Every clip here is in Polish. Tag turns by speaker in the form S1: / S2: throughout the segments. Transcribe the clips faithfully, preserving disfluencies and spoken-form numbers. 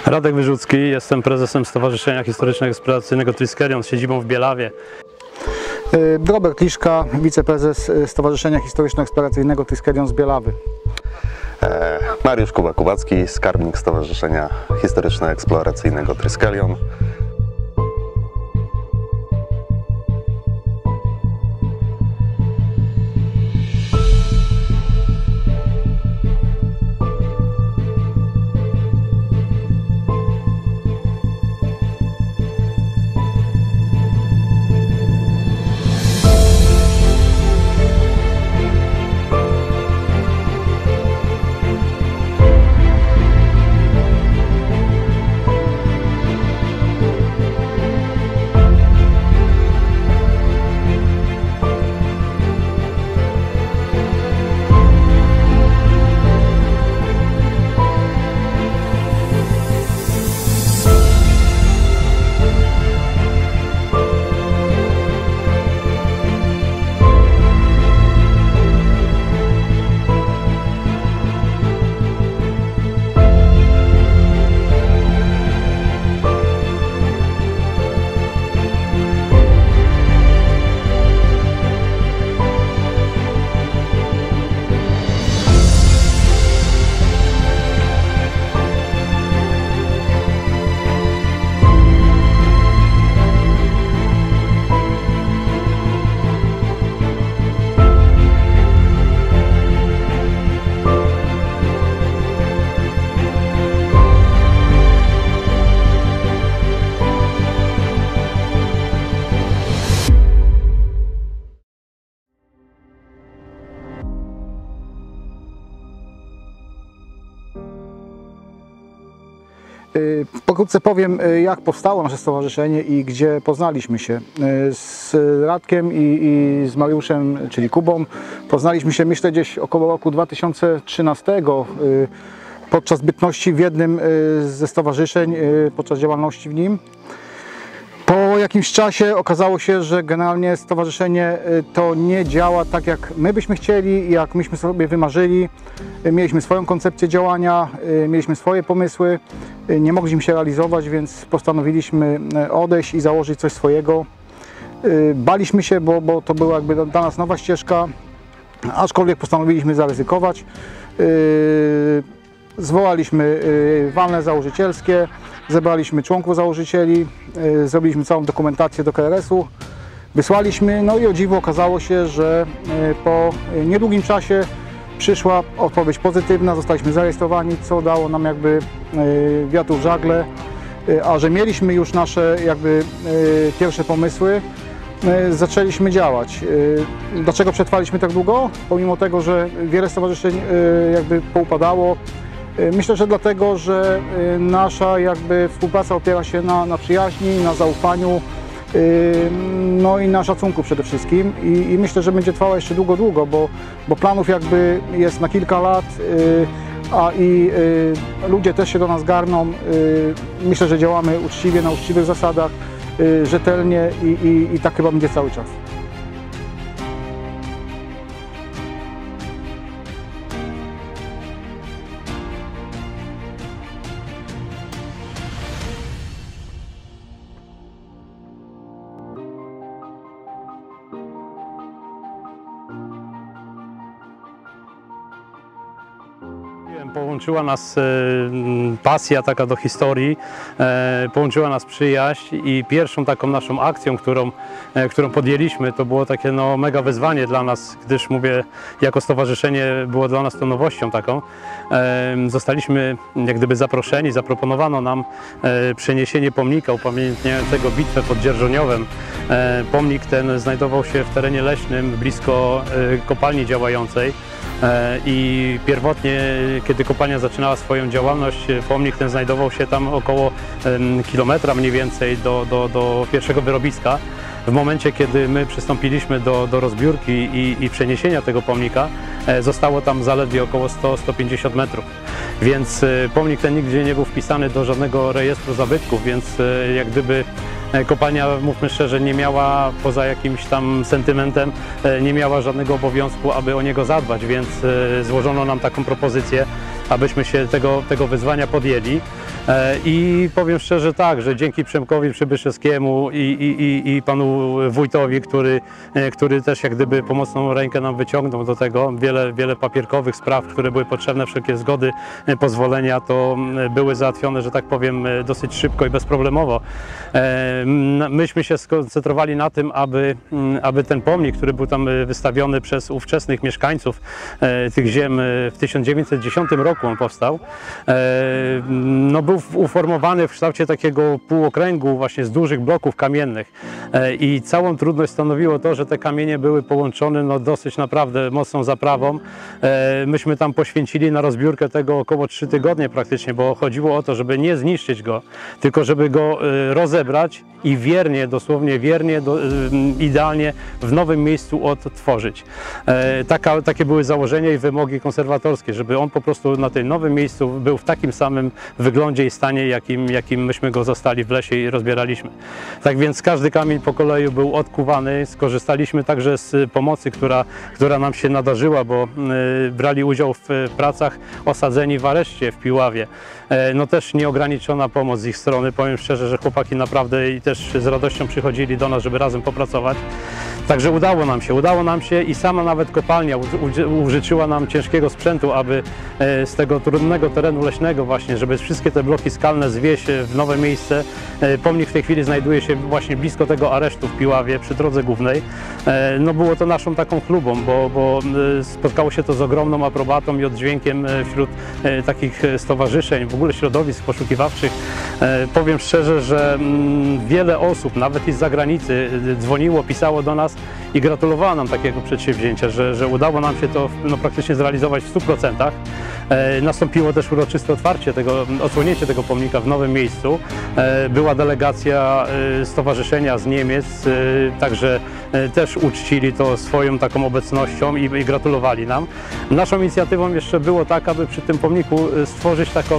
S1: Radek Wyrzucki, jestem prezesem Stowarzyszenia Historyczno-Eksploracyjnego Triskelion z siedzibą w Bielawie.
S2: Robert Liszka, wiceprezes Stowarzyszenia Historyczno-Eksploracyjnego Triskelion z Bielawy.
S3: Mariusz Kuba-Kubacki, skarbnik Stowarzyszenia Historyczno-Eksploracyjnego Triskelion.
S2: Pokrótce powiem, jak powstało nasze stowarzyszenie i gdzie poznaliśmy się. Z Radkiem i, i z Mariuszem, czyli Kubą, poznaliśmy się, myślę, gdzieś około roku dwa tysiące trzynastego podczas bytności w jednym ze stowarzyszeń, podczas działalności w nim. Po jakimś czasie okazało się, że generalnie stowarzyszenie to nie działa tak, jak my byśmy chcieli, jak myśmy sobie wymarzyli. Mieliśmy swoją koncepcję działania, mieliśmy swoje pomysły, nie mogliśmy się realizować, więc postanowiliśmy odejść i założyć coś swojego. Baliśmy się, bo, bo to była jakby dla nas nowa ścieżka, aczkolwiek postanowiliśmy zaryzykować. Zwołaliśmy walne założycielskie, zebraliśmy członków założycieli, zrobiliśmy całą dokumentację do K R S u, wysłaliśmy, no i o dziwo okazało się, że po niedługim czasie przyszła odpowiedź pozytywna, zostaliśmy zarejestrowani, co dało nam jakby wiatru w żagle, a że mieliśmy już nasze jakby pierwsze pomysły, zaczęliśmy działać. Dlaczego przetrwaliśmy tak długo? Pomimo tego, że wiele stowarzyszeń jakby poupadało. Myślę, że dlatego, że nasza jakby współpraca opiera się na, na przyjaźni, na zaufaniu, no i na szacunku przede wszystkim. I, i myślę, że będzie trwała jeszcze długo, długo, bo, bo planów jakby jest na kilka lat, a i ludzie też się do nas garną. Myślę, że działamy uczciwie, na uczciwych zasadach, rzetelnie i, i, i tak chyba będzie cały czas.
S1: Połączyła nas pasja taka do historii, połączyła nas przyjaźń i pierwszą taką naszą akcją, którą, którą podjęliśmy, to było takie no, mega wyzwanie dla nas, gdyż mówię, jako stowarzyszenie było dla nas to nowością taką. Zostaliśmy jak gdyby zaproszeni, zaproponowano nam przeniesienie pomnika upamiętniającego bitwę pod Dzierżoniowem. Pomnik ten znajdował się w terenie leśnym, blisko kopalni działającej. I pierwotnie, kiedy kopalnia zaczynała swoją działalność, pomnik ten znajdował się tam około kilometra mniej więcej do, do, do pierwszego wyrobiska. W momencie, kiedy my przystąpiliśmy do, do rozbiórki i, i przeniesienia tego pomnika, zostało tam zaledwie około sto do stu pięćdziesięciu metrów. Więc pomnik ten nigdzie nie był wpisany do żadnego rejestru zabytków, więc jak gdyby kopalnia, mówmy szczerze, nie miała, poza jakimś tam sentymentem, nie miała żadnego obowiązku, aby o niego zadbać, więc złożono nam taką propozycję, abyśmy się tego, tego wyzwania podjęli. I powiem szczerze tak, że dzięki Przemkowi Przybyszewskiemu i, i, i, i panu wójtowi, który, który też jak gdyby pomocną rękę nam wyciągnął do tego, wiele, wiele papierkowych spraw, które były potrzebne, wszelkie zgody, pozwolenia, to były załatwione, że tak powiem, dosyć szybko i bezproblemowo. Myśmy się skoncentrowali na tym, aby, aby ten pomnik, który był tam wystawiony przez ówczesnych mieszkańców tych ziem, w tysiąc dziewięćset dziesiątym roku on powstał, no był uformowany w kształcie takiego półokręgu właśnie z dużych bloków kamiennych i całą trudność stanowiło to, że te kamienie były połączone no dosyć naprawdę mocną zaprawą. Myśmy tam poświęcili na rozbiórkę tego około trzy tygodnie praktycznie, bo chodziło o to, żeby nie zniszczyć go, tylko żeby go rozebrać i wiernie, dosłownie wiernie, do, idealnie w nowym miejscu odtworzyć. Taka, takie były założenia i wymogi konserwatorskie, żeby on po prostu na tym nowym miejscu był w takim samym wyglądzie i stanie, jakim, jakim myśmy go zostali w lesie i rozbieraliśmy. Tak więc każdy kamień po kolei był odkuwany. Skorzystaliśmy także z pomocy, która, która nam się nadarzyła, bo brali udział w pracach osadzeni w areszcie w Piławie. No też nieograniczona pomoc z ich strony. Powiem szczerze, że chłopaki naprawdę i też z radością przychodzili do nas, żeby razem popracować. Także udało nam się, udało nam się i sama nawet kopalnia użyczyła nam ciężkiego sprzętu, aby z tego trudnego terenu leśnego właśnie, żeby wszystkie te bloki skalne zwieść w nowe miejsce. Pomnik w tej chwili znajduje się właśnie blisko tego aresztu w Piławie, przy drodze głównej. No było to naszą taką chlubą, bo, bo spotkało się to z ogromną aprobatą i oddźwiękiem wśród takich stowarzyszeń, w ogóle środowisk poszukiwawczych. Powiem szczerze, że wiele osób, nawet i z zagranicy, dzwoniło, pisało do nas i gratulowało nam takiego przedsięwzięcia, że, że udało nam się to no, praktycznie zrealizować w stu procentach. E, nastąpiło też uroczyste otwarcie tego, odsłonięcie tego pomnika w nowym miejscu. E, była delegacja e, stowarzyszenia z Niemiec, e, także e, też uczcili to swoją taką obecnością i, i gratulowali nam. Naszą inicjatywą jeszcze było tak, aby przy tym pomniku stworzyć taką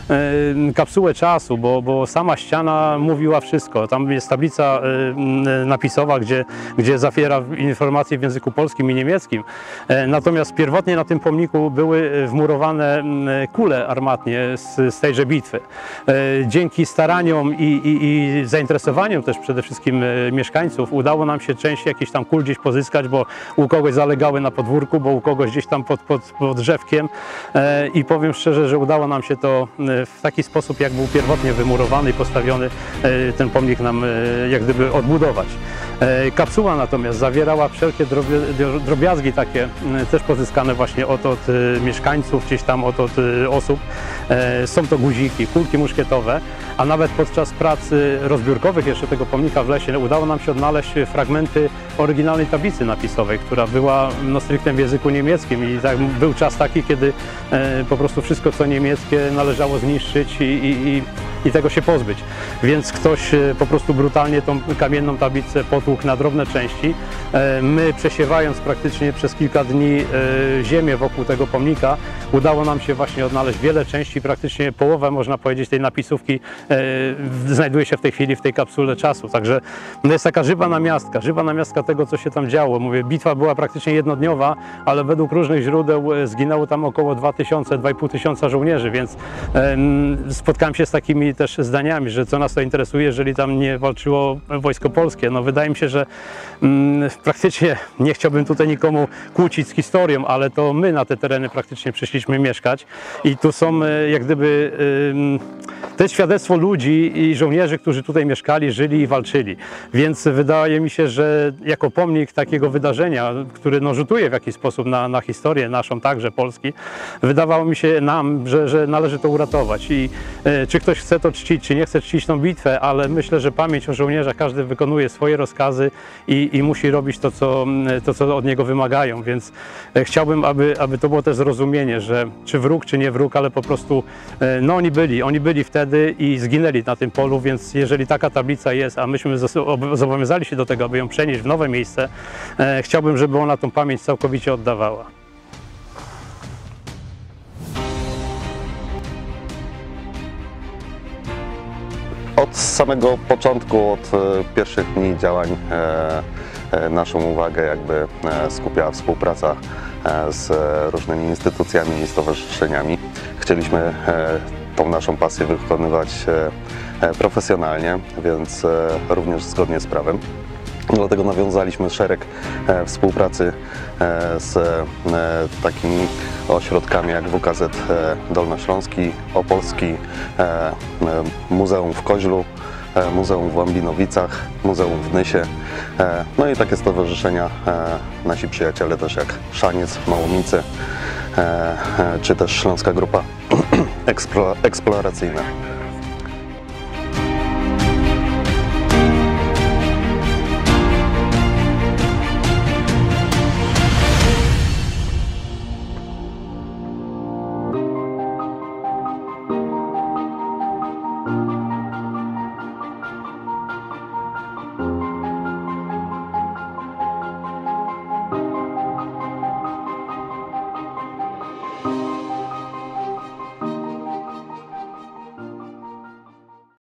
S1: kapsułę czasu, bo, bo sama ściana mówiła wszystko. Tam jest tablica napisowa, gdzie, gdzie zawiera informacje w języku polskim i niemieckim. Natomiast pierwotnie na tym pomniku były wmurowane kule armatnie z, z tejże bitwy. Dzięki staraniom i, i, i zainteresowaniom też przede wszystkim mieszkańców udało nam się część jakichś tam kul gdzieś pozyskać, bo u kogoś zalegały na podwórku, bo u kogoś gdzieś tam pod, pod, pod drzewkiem i powiem szczerze, że udało nam się to w taki sposób, jak był pierwotnie wymurowany i postawiony, ten pomnik nam jak gdyby odbudować. Kapsuła natomiast zawierała wszelkie drobiazgi takie, też pozyskane właśnie od, od mieszkańców, gdzieś tam od, od osób. Są to guziki, kulki muszkietowe, a nawet podczas prac rozbiórkowych jeszcze tego pomnika w lesie udało nam się odnaleźć fragmenty oryginalnej tablicy napisowej, która była no, stricte w języku niemieckim i tak, był czas taki, kiedy po prostu wszystko co niemieckie należało zniszczyć i, i, i, i tego się pozbyć. Więc ktoś po prostu brutalnie tą kamienną tablicę potłukł na drobne części. My, przesiewając praktycznie przez kilka dni ziemię wokół tego pomnika, udało nam się właśnie odnaleźć wiele części, praktycznie połowę, można powiedzieć, tej napisówki znajduje się w tej chwili w tej kapsule czasu. Także no jest taka żywa namiastka, żywa namiastka tego, co się tam działo. Mówię, bitwa była praktycznie jednodniowa, ale według różnych źródeł zginęło tam około dwa tysiące, dwa i pół tysiąca żołnierzy, więc spotkałem się z takimi też zdaniami, że co nas to interesuje, jeżeli tam nie walczyło wojsko polskie. No wydaje mi się, że mm, praktycznie nie chciałbym tutaj nikomu kłócić z historią, ale to my na te tereny praktycznie przyszliśmy mieszkać i tu są jak gdyby to jest świadectwo ludzi i żołnierzy, którzy tutaj mieszkali, żyli i walczyli. Więc wydaje mi się, że jako pomnik takiego wydarzenia, który no, rzutuje w jakiś sposób na, na historię naszą, także Polski, wydawało mi się nam, że, że należy to uratować. I e, czy ktoś chce to czcić, czy nie chce czcić tą bitwę, ale myślę, że pamięć o żołnierzach, każdy wykonuje swoje rozkazy i, i musi robić to co, to, co od niego wymagają. Więc e, chciałbym, aby, aby to było też zrozumienie, że czy wróg, czy nie wróg, ale po prostu e, no oni byli, oni byli wtedy i zginęli na tym polu, więc jeżeli taka tablica jest, a myśmy zobowiązali się do tego, aby ją przenieść w nowe miejsce, e, chciałbym, żeby ona tą pamięć całkowicie oddawała.
S3: Od samego początku, od pierwszych dni działań e, naszą uwagę jakby e, skupiała współpraca e, z różnymi instytucjami i stowarzyszeniami. Chcieliśmy e, tą naszą pasję wykonywać profesjonalnie, więc również zgodnie z prawem. Dlatego nawiązaliśmy szereg e, współpracy e, z e, takimi ośrodkami jak W K Z e, Dolnośląski, Opolski, e, e, Muzeum w Koźlu, e, Muzeum w Łambinowicach, Muzeum w Nysie, e, no i takie stowarzyszenia, e, nasi przyjaciele też jak Szaniec, Małomice, e, e, czy też Śląska Grupa Eksploracyjna.